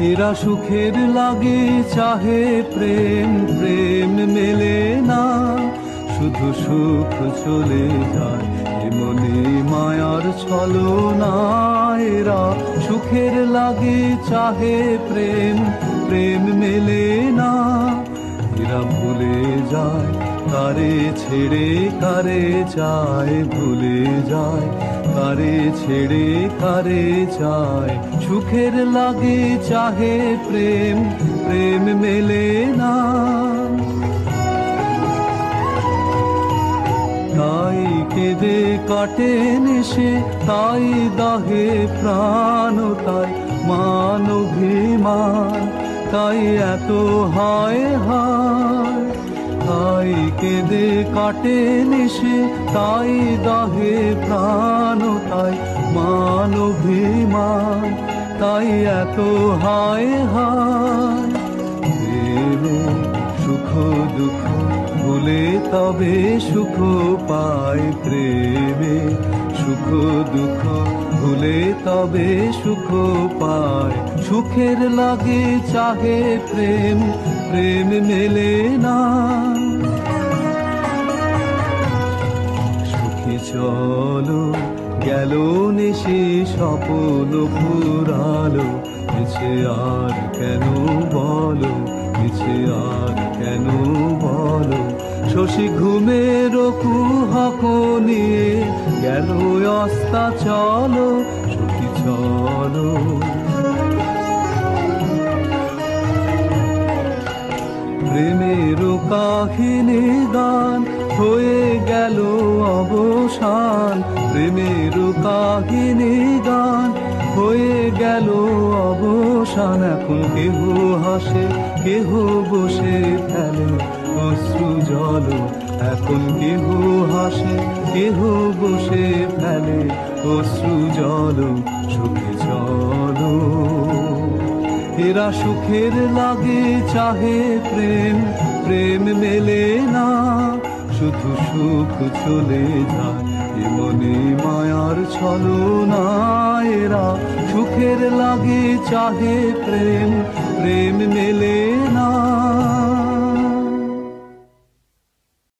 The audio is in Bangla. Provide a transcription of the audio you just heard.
এরা সুখের লাগে চাহে প্রেম, প্রেম মেলে না, শুধু সুখ চলে যায় এমনি মায়ার ছলনা। এরা সুখের লাগে চাহে প্রেম, প্রেম মেলে না, এরা ভুলে যায় কারে ছেড়ে কারে চায়, ভুলে যায় কারে ছেড়ে কারে চায়। সুখের লাগে চাহে প্রেম, প্রেম মেলে না। তাই কেঁদে কাটে নেশে, তাই দাহে প্রাণ, তাই মান অভিমান, তাই এত হায় হায়। তাই কেঁদে কাটে নেশে, তাই দাহে প্রাণ, তাই মান অভিমান, তাই এত হায় হায়। প্রেমে সুখ দুঃখ ভুলে তবে সুখ পায়, প্রেমে সুখ দুঃখ ভুলে তবে সুখ পায়। সুখের লাগে চাহে প্রেম, প্রেম মেলে না। সুখী চলো গেল নিশি স্বপ্ন ফুরালো, মিছে আর কেন বলো, মিছে আর কেন বলো। শশী ঘুমের কুহক নিয়ে গেল অস্তা চলো, সখী চলো। প্রেমের কাহিনী গান হয়ে গেল অবসান, প্রেমের কাহিনী গান হয়ে গেল অবসান। এখন কেহ হাসে কেহ বসে ফেলে অশ্রু জল, এখন কেহ হাসে কেহ বসে ফেলে অশ্রু জল। সুখে চলো এরা সুখের লাগে চাহে প্রেম, প্রেম মেলে না, শুধু সুখ চলে যায় এমনি মায়ার ছলনা। এরা সুখের লাগে চাহে প্রেম, প্রেম মেলে না।